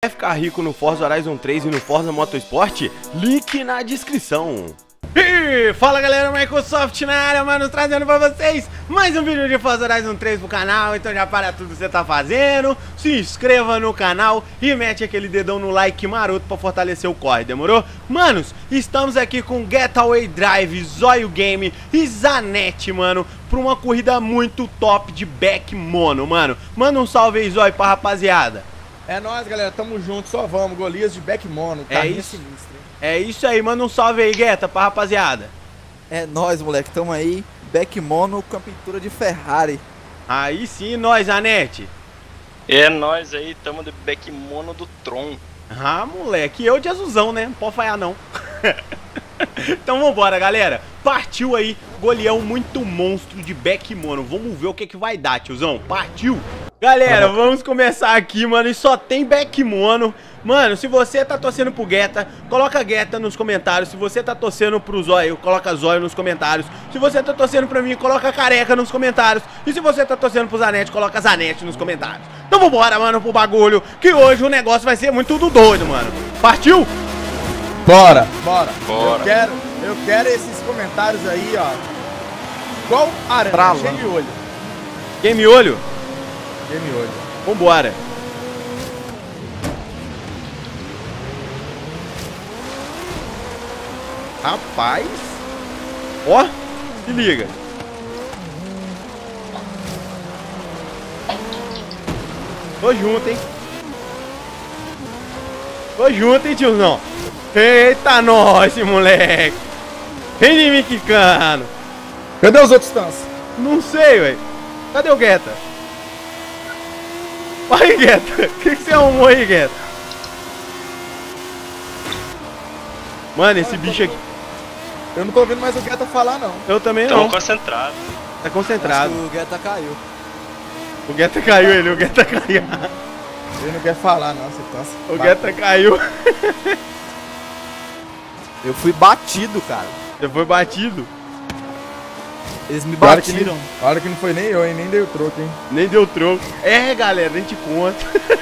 Quer ficar rico no Forza Horizon 3 e no Forza Motorsport? Link na descrição. E fala galera, Microsoft na área, mano, trazendo pra vocês mais um vídeo de Forza Horizon 3 pro canal. Então já para tudo que você tá fazendo, se inscreva no canal e mete aquele dedão no like maroto pra fortalecer o corre, demorou? Manos, estamos aqui com Getaway Drive, Zóio Game e Zanetti, mano, pra uma corrida muito top de back mono, mano. Manda um salve aí, Zóio, pra rapaziada. É nóis, galera, tamo junto, só vamos, Golias de back mono, carrinho sinistro. É isso aí, manda um salve aí, Guetta, pra rapaziada. É nóis, moleque, tamo aí, back mono com a pintura de Ferrari. Aí sim, nós, Zanetti. É nóis aí, tamo de back mono do Tron. Ah, moleque, eu de azulzão, né? Não pode falhar, não. Então vambora, galera. Partiu aí, goleão muito monstro de back mono. Vamos ver o que vai dar, tiozão. Partiu! Galera, vamos começar aqui, mano, e só tem back mono. Mano, se você tá torcendo pro Guetta, coloca Guetta nos comentários. Se você tá torcendo pro Zóio, coloca Zóio nos comentários. Se você tá torcendo pra mim, coloca Careca nos comentários. E se você tá torcendo pro Zanetti, coloca Zanetti nos comentários. Então vambora, mano, pro bagulho, que hoje o negócio vai ser muito do doido, mano. Partiu? Bora. Bora. Eu quero esses comentários aí, ó. Igual aranha, cheio de olho. Game olho? Game olho. Vambora. Rapaz. Ó, se liga. Tô junto, hein? Tô junto, hein, tiozão? Eita, nós, moleque. Vem de mim, quicano. Cadê os outros tantos? Não sei, velho. Cadê o Guetta? Aí, Guetta. O que você arrumou aí, Guetta? Mano, esse bicho aqui. Eu não tô ouvindo mais o Guetta falar, não. Eu também Tamo não. concentrado. Tá concentrado. Acho que o Guetta caiu. O Guetta caiu, ele. O Guetta caiu. Ele não quer falar, não, você cansa. O Guetta caiu. Eu fui batido, cara. Você foi batido. Eles me Olha que, batiram. olha que não foi nem eu, hein? Nem dei o troco, hein? Nem deu troco. É, galera, a gente conta.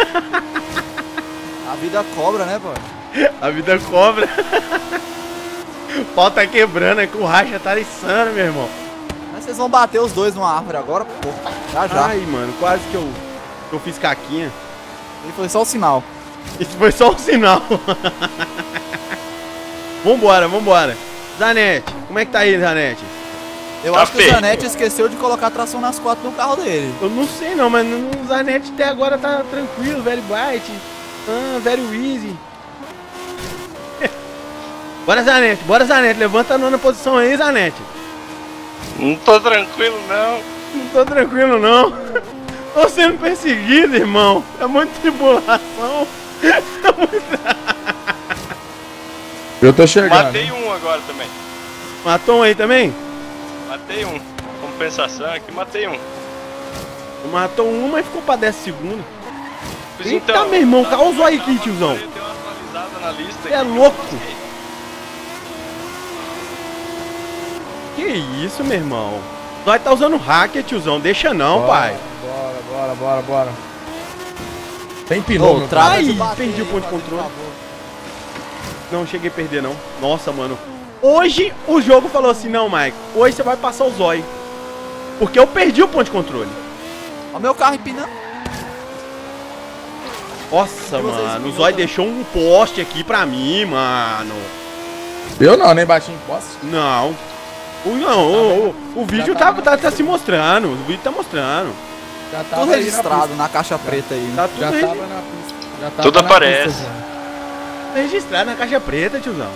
A vida cobra, né, pô? A vida cobra. O pau tá quebrando, é que o racha tá insano, meu irmão. Mas vocês vão bater os dois numa árvore agora, pô. Já. Ai, mano, quase que eu fiz caquinha. E foi só o sinal. Isso foi só um sinal. Vambora. Zanetti, como é que tá aí, Zanetti? Eu Tá acho que feio. o Zanetti esqueceu de colocar tração nas quatro no carro dele. Eu não sei não, mas o Zanetti até agora tá tranquilo, very bright. Very easy. Bora, Zanetti, levanta a nona posição aí, Zanetti. Não tô tranquilo, não. Não tô tranquilo, não. Tô sendo perseguido, irmão. É muita tribulação. Eu tô chegando. Matei um agora também. Matou um aí também? Matei um. Compensação aqui, matei um. Matou um, mas ficou pra 10 segundos. Pois Eita, então, meu irmão, tá- causou aí, tava- tiozão. eu dei uma atualizada na lista Você é aqui, louco? consegui. Que isso, meu irmão? Nós tá usando hacker, tiozão. Deixa não, pai. Bora. Tem pinou, meu trava Ai, de bater perdi o aí, ponto de por controle. favor. Não cheguei a perder, não. Nossa, mano. Hoje o jogo falou assim, não, Mike. Hoje você vai passar o zóio. Porque eu perdi o ponto de controle. Ó, meu carro empinando. Nossa, E vocês mano. O viram zóio também? deixou um poste aqui pra mim, mano. Eu não, nem bati em poste. Não. O vídeo tá se mostrando. O vídeo tá mostrando. Já tava Tudo aí na registrado na caixa preta aí. Né? Tá pista. tudo Já tava na pista. Já tava Tudo na aparece. pista já. registrado na caixa preta, tiozão.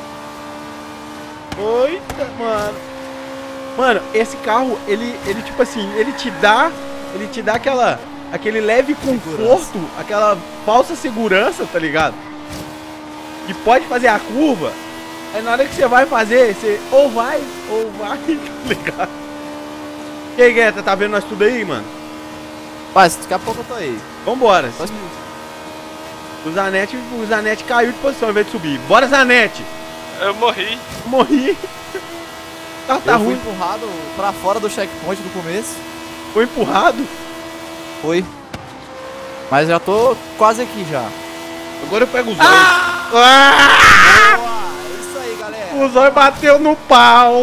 Eita, mano. Mano, esse carro, ele tipo assim, ele te dá aquele leve conforto, aquela falsa segurança, tá ligado? Que pode fazer a curva, aí na hora que você vai fazer, você ou vai, tá ligado? E aí, Guetta, tá vendo nós tudo aí, mano? Mas daqui a pouco eu tô aí. Vambora. Só um minuto. O Zanetti caiu de posição ao invés de subir. Bora, Zanetti! Eu morri. Morri. Tá Eu fui ruim. empurrado pra fora do checkpoint no começo. Foi empurrado. Foi. Mas já tô quase aqui já. Agora eu pego o zóio. Boa, é isso aí, galera. O zóio bateu no pau.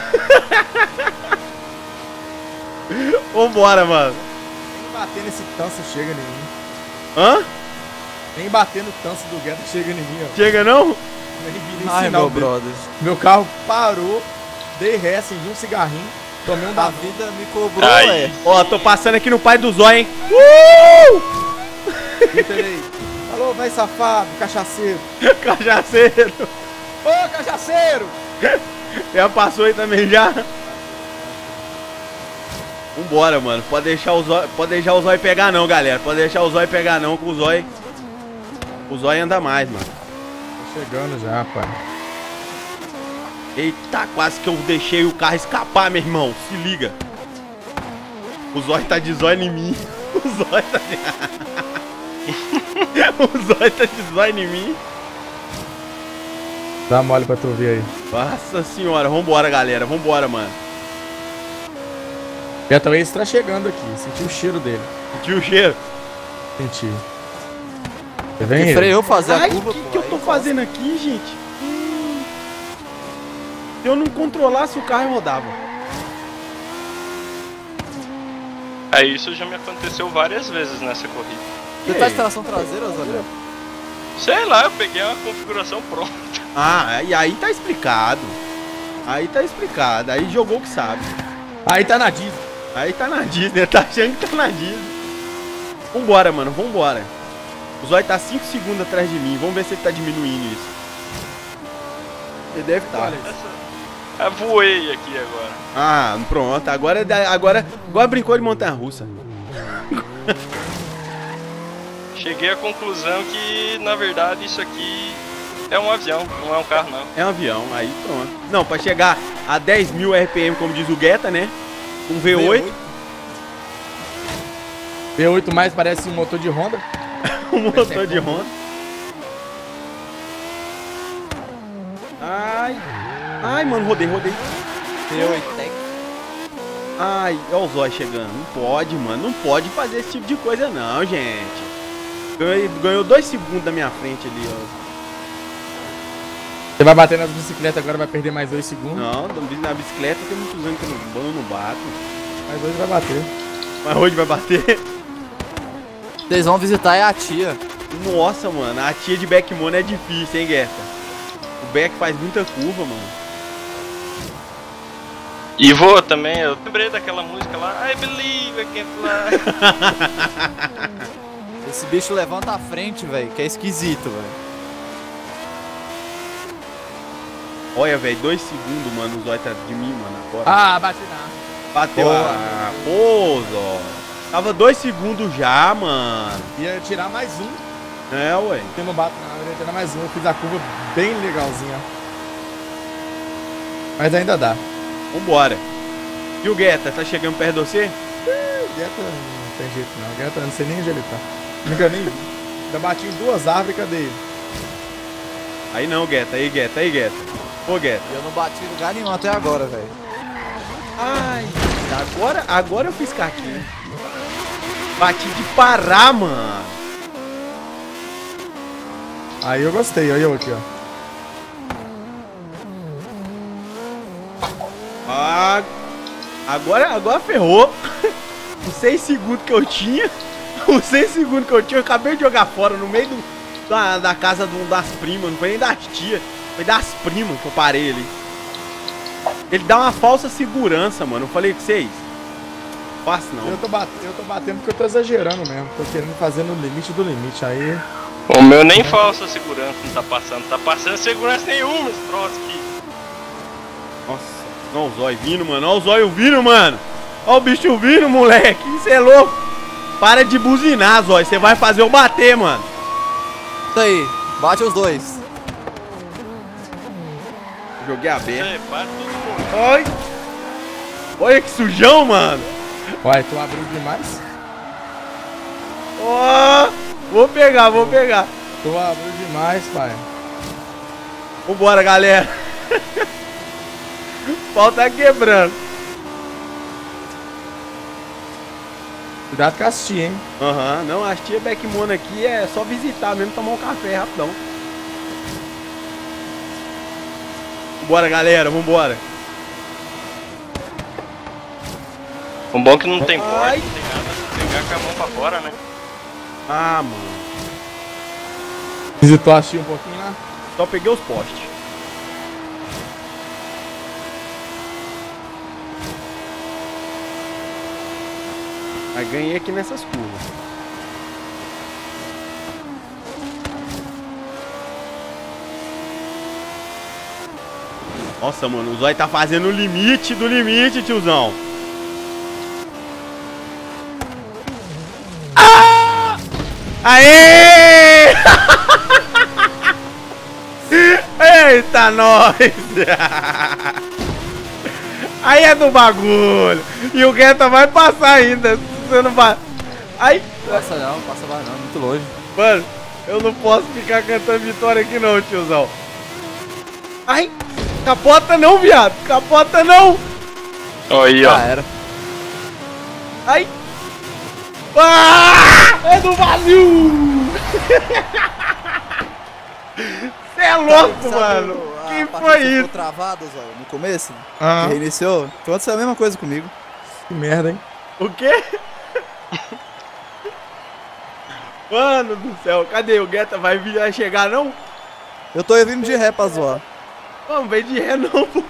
Vambora, mano. Nem bater nesse tanso chega em mim. Hã? Nem bater no tanso do Guetta chega em mim, ó. Chega não? Nem vi nem Ai, sinal meu dele. brother. Meu carro parou, dei ré, acendi um cigarrinho, tomei um A da vida me cobrou, Ai. é. Ó, tô passando aqui no pai do zóio, hein? aí. Alô, vai safado, cachaceiro. Cachaceiro. Ô, cachaceiro! Já passou aí também já? Vambora, mano. Pode deixar o zóio pegar não, galera. Pode deixar o zóio pegar não, com o zóio. O zóio anda mais, mano. Tô chegando já, pai. Eita, quase que eu deixei o carro escapar, meu irmão. Se liga. O zóio tá de zóio em mim. O zóio tá de... O zóio tá de zóio em mim. Dá mole pra tu ver aí. Nossa senhora, vambora, galera. Vambora, mano. Guetta Waze tá chegando aqui, senti o cheiro dele. Sentiu o cheiro? Senti. Você vem ele? Freou fazer a Ai, curva, o que pô, eu aí tô faz- fazendo aqui, gente? Se eu não controlasse o carro, eu rodava. Isso já me aconteceu várias vezes nessa corrida. Você tá de tração traseira, Zolé? Sei lá, eu peguei uma configuração pronta. Ah, e aí tá explicado. Aí tá explicado. Aí jogou o que sabe. Aí tá na Disney. Aí tá na Disney, tá achando que tá na Disney. Vambora, mano, vambora. O zóio tá 5 segundos atrás de mim. Vamos ver se ele tá diminuindo isso. Ele deve estar. Eu voei aqui agora. Ah, pronto. Agora brincou de montanha-russa. Cheguei à conclusão que, na verdade, isso aqui é um avião, não é um carro, não. É um avião, aí pronto. Não, pra chegar a 10.000 RPM, como diz o Guetta, né? Um V8. V8 mais parece um motor de Honda. Um motor de Honda. Ai. Ai, mano, rodei. V8 Tech. Ai, olha o zóio chegando. Não pode, mano. Não pode fazer esse tipo de coisa, não, gente. Ganhou 2 segundos da minha frente ali, ó. Você vai bater nas bicicletas agora, vai perder mais 2 segundos. Não, na bicicleta tem muitos anos que eu não bato. Mas hoje vai bater. Mas hoje vai bater. Vocês vão visitar é a tia. Nossa, mano. A tia de Backmono é difícil, hein, Guetta? O Beck faz muita curva, mano. E vou também, eu lembrei daquela música lá, I believe I can fly. Esse bicho levanta a frente, velho, que é esquisito, velho. Olha, velho, 2 segundos, mano. O zóio tá de mim, mano, agora. Ah, bati na. Bateu. boa. Ah, pô, zóio. Tava 2 segundos já, mano. Ia tirar mais um. É, ué. Eu não bato não, eu ia tirar mais um. Eu fiz a curva bem legalzinha. Mas ainda dá. Vambora. E o Guetta, tá chegando perto de você? Guetta não tem jeito não. Guetta não sei nem onde ele tá. Nunca nem vi. Ainda bati em 2 árvores, cadê ele? Aí não, Guetta. Aí, Guetta. Ô, Guetta. Eu não bati em lugar nenhum até agora, velho. Ai, agora eu fiz caquinho. Bati de parar, mano. Aí eu gostei, olha eu aqui, ó. Ah, agora ferrou. Os 6 segundos que eu tinha. Os 6 segundos que eu tinha, eu acabei de jogar fora no meio da casa das primas. Não foi nem das tias, foi das primas que eu parei ali. Ele dá uma falsa segurança, mano. Eu falei com vocês. Faço não. Eu tô batendo porque eu tô exagerando mesmo. Tô querendo fazer no limite do limite. Aí. O meu nem falsa segurança não tá passando segurança nenhuma esse troço aqui. Nossa, olha o zóio vindo, mano. Olha o zóio vindo, mano. Olha o bicho vindo, moleque. Isso é louco. Para de buzinar, zóio. Você vai fazer eu bater, mano. Isso aí, bate os dois. Joguei aberto. É, para todo mundo. Ai. Olha que sujão, mano. Uai, tu abriu demais? Ó, vou pegar. Tu abriu demais, pai. Vambora, galera. O pau tá quebrando. Cuidado com as tia, hein? Aham, não, as tia Beckmono aqui é só visitar mesmo, tomar um café rapidão. Vambora, galera, vambora. O bom é que não tem Ai. porta, não tem nada, pegar com a mão pra fora, né? Ah, mano. Visitou a tia um pouquinho lá? Só peguei os postes. Mas ganhei aqui nessas curvas. Nossa, mano, o Zóio tá fazendo o limite do limite, tiozão. Ah! Aê! Eita, nós! Aí é do bagulho. E o Guetta vai passar ainda. Você não vai. Aí. Passa não, passa mais não, muito longe. Mano, eu não posso ficar cantando vitória aqui não, tiozão. Ai! Capota não, viado! Capota não! Aí, ó. Já era. Ai! Ah! É do Brasil! Você é louco, Sabe mano! a Quem partida foi ficou isso? travada, Zóio, no começo? Ah, Que reiniciou? Então aconteceu a mesma coisa comigo. que merda, hein? O quê? Mano do céu, cadê o Guetta? Vai chegar não? Eu tô vindo de ré pra zoar. Não, vem de ré não, pô.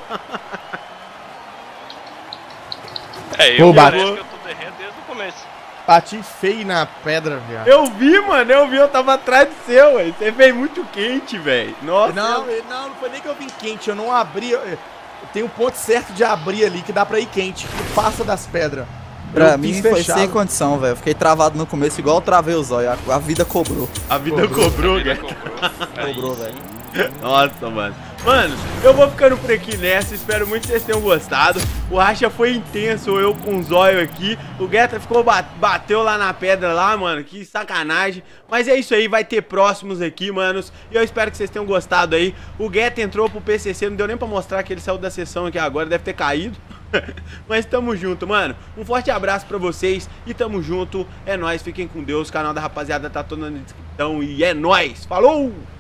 É, Ô, eu Bato. parece que eu tô derrendo desde o começo. Bati feio na pedra, viado. Eu vi, mano, eu tava atrás do seu, velho. Você veio muito quente, velho. Nossa. Não, não foi nem que eu vim quente, eu não abri. Tem um ponto certo de abrir ali que dá pra ir quente, que passa das pedras. Pra Eu mim quis foi fechado. sem condição, velho. Fiquei travado no começo, igual eu travei o Zóio. A vida cobrou. A vida cobrou, Ele Guetta. Cobrou, velho. Nossa, mano. Mano, eu vou ficando por aqui nessa. Espero muito que vocês tenham gostado. O racha foi intenso, eu com o Zóio aqui. O Guetta ficou, bateu lá na pedra lá, mano. Que sacanagem. Mas é isso aí, vai ter próximos aqui, manos. E eu espero que vocês tenham gostado aí. O Guetta entrou pro PCC, não deu nem pra mostrar que ele saiu da sessão aqui agora. Deve ter caído. Mas tamo junto, mano. Um forte abraço pra vocês e tamo junto. É nóis, fiquem com Deus. O canal da rapaziada tá todo na descrição e é nóis. Falou!